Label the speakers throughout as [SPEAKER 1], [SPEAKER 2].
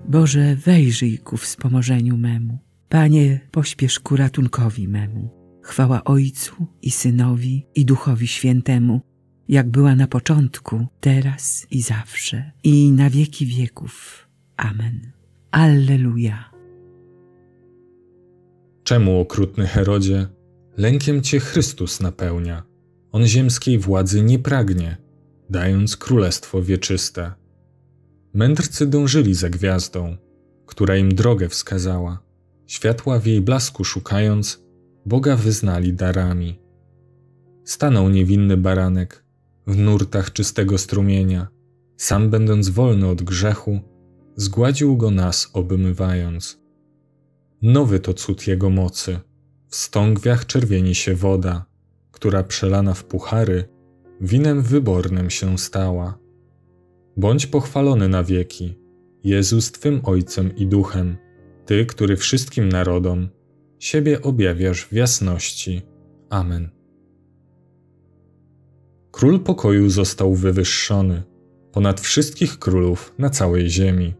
[SPEAKER 1] Boże, wejrzyj ku wspomożeniu memu. Panie, pośpiesz ku ratunkowi memu. Chwała Ojcu i Synowi i Duchowi Świętemu, jak była na początku, teraz i zawsze, i na wieki wieków. Amen. Alleluja.
[SPEAKER 2] Czemu, okrutny Herodzie, lękiem cię Chrystus napełnia? On ziemskiej władzy nie pragnie, dając królestwo wieczyste. Mędrcy dążyli za gwiazdą, która im drogę wskazała. Światła w jej blasku szukając, Boga wyznali darami. Stanął niewinny baranek w nurtach czystego strumienia, sam będąc wolny od grzechu, zgładził go nas obmywając. Nowy to cud jego mocy, w stągwiach czerwieni się woda, która przelana w puchary, winem wybornym się stała. Bądź pochwalony na wieki, Jezus Twym Ojcem i Duchem, Ty, który wszystkim narodom siebie objawiasz w jasności. Amen. Król pokoju został wywyższony ponad wszystkich królów na całej ziemi.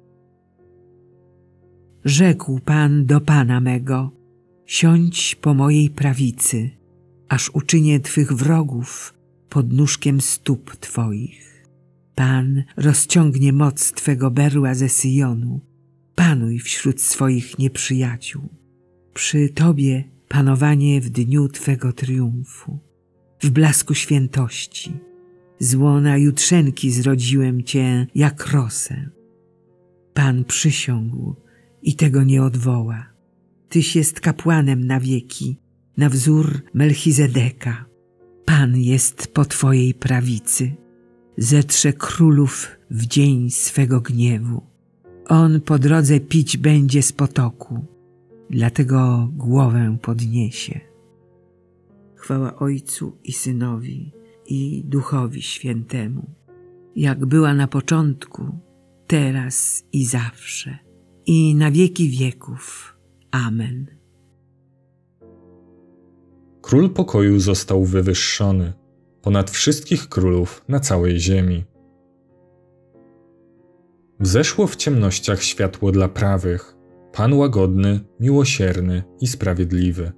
[SPEAKER 1] Rzekł Pan do Pana mego: siądź po mojej prawicy, aż uczynię Twych wrogów podnóżkiem stóp Twoich. Pan rozciągnie moc Twego berła ze Syjonu. Panuj wśród swoich nieprzyjaciół. Przy Tobie panowanie w dniu Twego triumfu. W blasku świętości, z łona jutrzenki zrodziłem Cię jak rosę. Pan przysiągł i tego nie odwoła. Tyś jest kapłanem na wieki, na wzór Melchizedeka. Pan jest po Twojej prawicy. Zetrze królów w dzień swego gniewu. On po drodze pić będzie z potoku, dlatego głowę podniesie. Chwała Ojcu i Synowi i Duchowi Świętemu, jak była na początku, teraz i zawsze, i na wieki wieków. Amen.
[SPEAKER 2] Król pokoju został wywyższony ponad wszystkich królów na całej ziemi. Wzeszło w ciemnościach światło dla prawych, Pan łagodny, miłosierny i sprawiedliwy.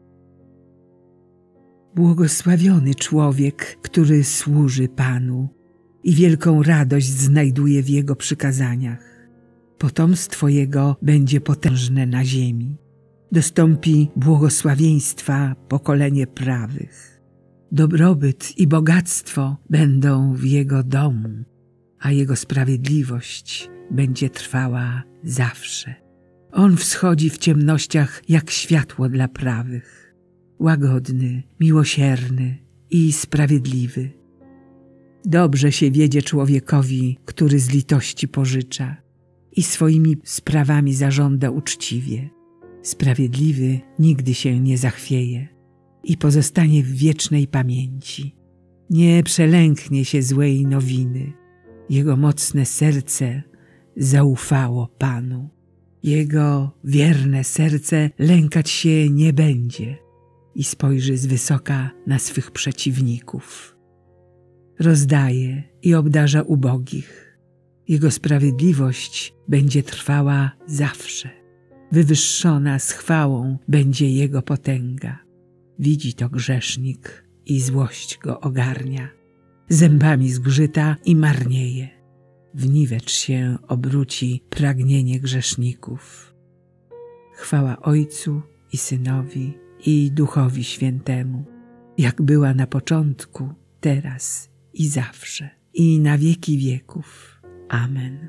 [SPEAKER 1] Błogosławiony człowiek, który służy Panu i wielką radość znajduje w Jego przykazaniach. Potomstwo Jego będzie potężne na ziemi. Dostąpi błogosławieństwa pokolenie prawych. Dobrobyt i bogactwo będą w Jego domu, a Jego sprawiedliwość będzie trwała zawsze. On wschodzi w ciemnościach jak światło dla prawych. Łagodny, miłosierny i sprawiedliwy. Dobrze się wiedzie człowiekowi, który z litości pożycza i swoimi sprawami zażąda uczciwie. Sprawiedliwy nigdy się nie zachwieje i pozostanie w wiecznej pamięci. Nie przelęknie się złej nowiny. Jego mocne serce zaufało Panu. Jego wierne serce lękać się nie będzie i spojrzy z wysoka na swych przeciwników. Rozdaje i obdarza ubogich. Jego sprawiedliwość będzie trwała zawsze. Wywyższona z chwałą będzie Jego potęga. Widzi to grzesznik i złość go ogarnia. Zębami zgrzyta i marnieje. W niwecz się obróci pragnienie grzeszników. Chwała Ojcu i Synowi i Duchowi Świętemu, jak była na początku, teraz i zawsze, i na wieki wieków. Amen.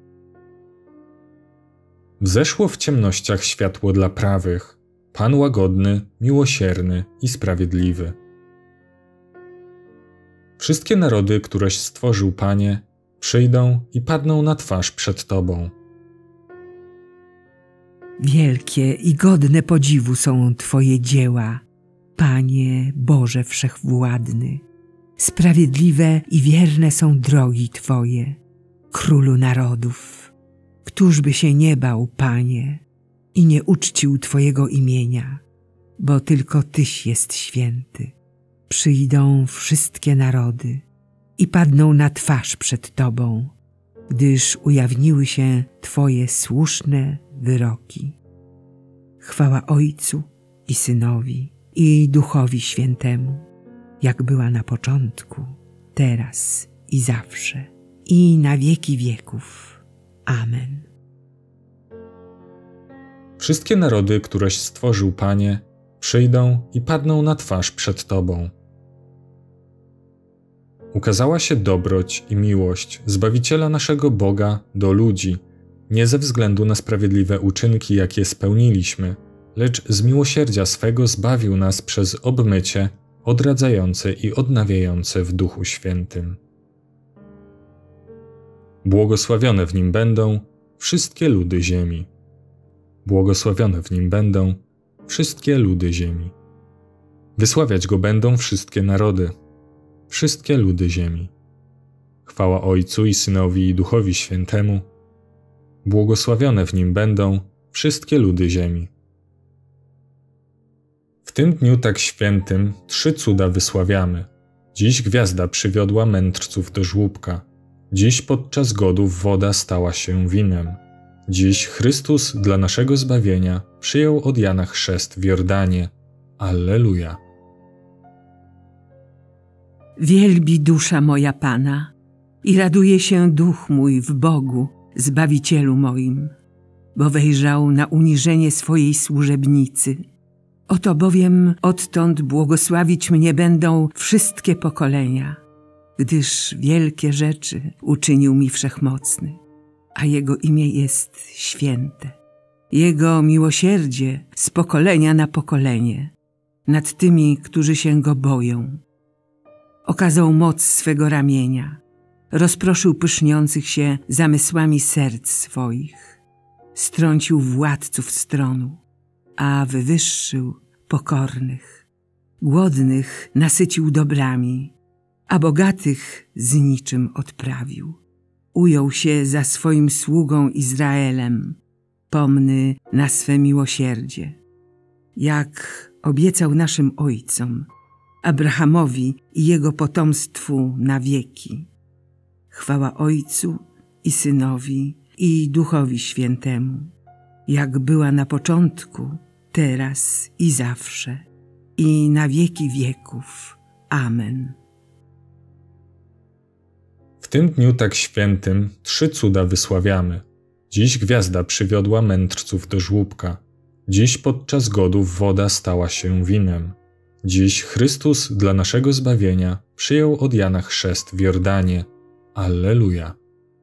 [SPEAKER 2] Wzeszło w ciemnościach światło dla prawych, Pan łagodny, miłosierny i sprawiedliwy. Wszystkie narody, któreś stworzył, Panie, przyjdą i padną na twarz przed Tobą.
[SPEAKER 1] Wielkie i godne podziwu są Twoje dzieła, Panie Boże Wszechwładny. Sprawiedliwe i wierne są drogi Twoje, Królu narodów. Któż by się nie bał, Panie, i nie uczcił Twojego imienia, bo tylko Tyś jest święty. Przyjdą wszystkie narody i padną na twarz przed Tobą. gdyż ujawniły się Twoje słuszne wyroki. Chwała Ojcu i Synowi, i Duchowi Świętemu, jak była na początku, teraz i zawsze, i na wieki wieków. Amen.
[SPEAKER 2] Wszystkie narody, któreś stworzył, Panie, przyjdą i padną na twarz przed Tobą. Ukazała się dobroć i miłość Zbawiciela naszego Boga do ludzi, nie ze względu na sprawiedliwe uczynki, jakie spełniliśmy, lecz z miłosierdzia swego zbawił nas przez obmycie odradzające i odnawiające w Duchu Świętym. Błogosławione w nim będą wszystkie ludy ziemi. Błogosławione w nim będą wszystkie ludy ziemi. Wysławiać go będą wszystkie narody, wszystkie ludy ziemi. Chwała Ojcu i Synowi i Duchowi Świętemu. Błogosławione w nim będą wszystkie ludy ziemi. W tym dniu tak świętym 3 cuda wysławiamy. Dziś gwiazda przywiodła mędrców do żłóbka. Dziś podczas godów woda stała się winem. Dziś Chrystus dla naszego zbawienia przyjął od Jana chrzest w Jordanie. Alleluja.
[SPEAKER 1] Wielbi dusza moja Pana i raduje się duch mój w Bogu, Zbawicielu moim, bo wejrzał na uniżenie swojej służebnicy. Oto bowiem odtąd błogosławić mnie będą wszystkie pokolenia, gdyż wielkie rzeczy uczynił mi Wszechmocny, a Jego imię jest święte. Jego miłosierdzie z pokolenia na pokolenie nad tymi, którzy się Go boją. Okazał moc swego ramienia, rozproszył pyszniących się zamysłami serc swoich, strącił władców stronu, a wywyższył pokornych. Głodnych nasycił dobrami, a bogatych z niczym odprawił. Ujął się za swoim sługą Izraelem, pomny na swe miłosierdzie. Jak obiecał naszym ojcom, Abrahamowi i jego potomstwu na wieki. Chwała Ojcu i Synowi i Duchowi Świętemu, jak była na początku, teraz i zawsze, i na wieki wieków. Amen.
[SPEAKER 2] W tym dniu tak świętym 3 cuda wysławiamy. Dziś gwiazda przywiodła mędrców do żłóbka. Dziś podczas godów woda stała się winem. Dziś Chrystus dla naszego zbawienia przyjął od Jana chrzest w Jordanie. Alleluja.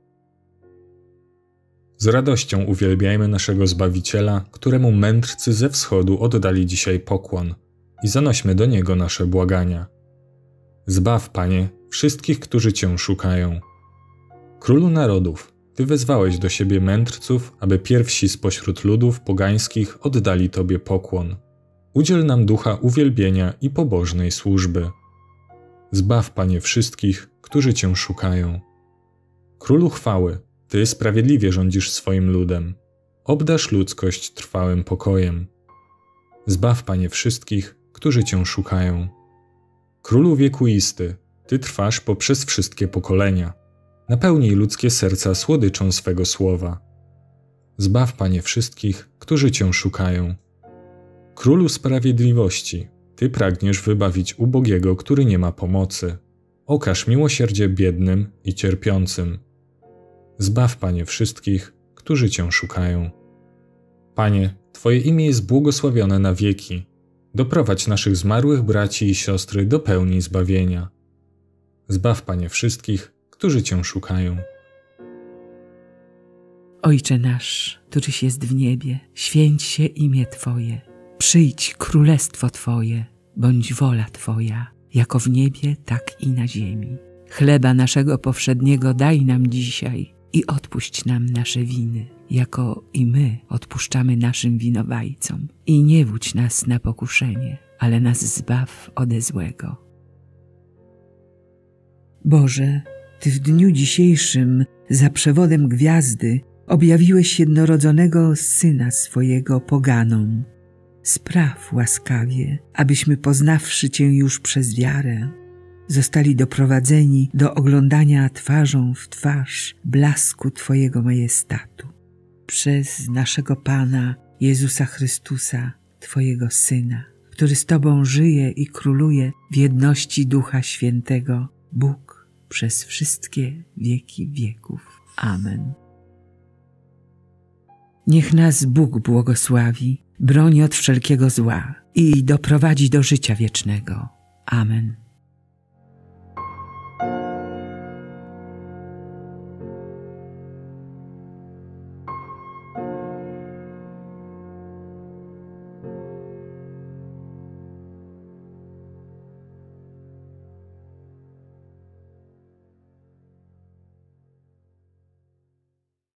[SPEAKER 2] Z radością uwielbiajmy naszego Zbawiciela, któremu mędrcy ze wschodu oddali dzisiaj pokłon, i zanośmy do Niego nasze błagania. Zbaw, Panie, wszystkich, którzy Cię szukają. Królu narodów, Ty wezwałeś do siebie mędrców, aby pierwsi spośród ludów pogańskich oddali Tobie pokłon. Udziel nam ducha uwielbienia i pobożnej służby. Zbaw, Panie, wszystkich, którzy Cię szukają. Królu chwały, Ty sprawiedliwie rządzisz swoim ludem. Obdarz ludzkość trwałym pokojem. Zbaw, Panie, wszystkich, którzy Cię szukają. Królu wiekuisty, Ty trwasz poprzez wszystkie pokolenia. Napełnij ludzkie serca słodyczą swego słowa. Zbaw, Panie, wszystkich, którzy Cię szukają. Królu sprawiedliwości, Ty pragniesz wybawić ubogiego, który nie ma pomocy. Okaż miłosierdzie biednym i cierpiącym. Zbaw, Panie, wszystkich, którzy Cię szukają. Panie, Twoje imię jest błogosławione na wieki. Doprowadź naszych zmarłych braci i siostry do pełni zbawienia. Zbaw, Panie, wszystkich, którzy Cię szukają.
[SPEAKER 1] Ojcze nasz, któryś jest w niebie, święć się imię Twoje. Przyjdź królestwo Twoje, bądź wola Twoja, jako w niebie, tak i na ziemi. Chleba naszego powszedniego daj nam dzisiaj i odpuść nam nasze winy, jako i my odpuszczamy naszym winowajcom. I nie wódź nas na pokuszenie, ale nas zbaw ode złego. Boże, Ty w dniu dzisiejszym za przewodem gwiazdy objawiłeś jednorodzonego Syna swojego poganom. Spraw łaskawie, abyśmy poznawszy Cię już przez wiarę, zostali doprowadzeni do oglądania twarzą w twarz blasku Twojego majestatu. Przez naszego Pana Jezusa Chrystusa, Twojego Syna, który z Tobą żyje i króluje w jedności Ducha Świętego, Bóg przez wszystkie wieki wieków. Amen. Niech nas Bóg błogosławi, broni od wszelkiego zła i doprowadzi do życia wiecznego. Amen.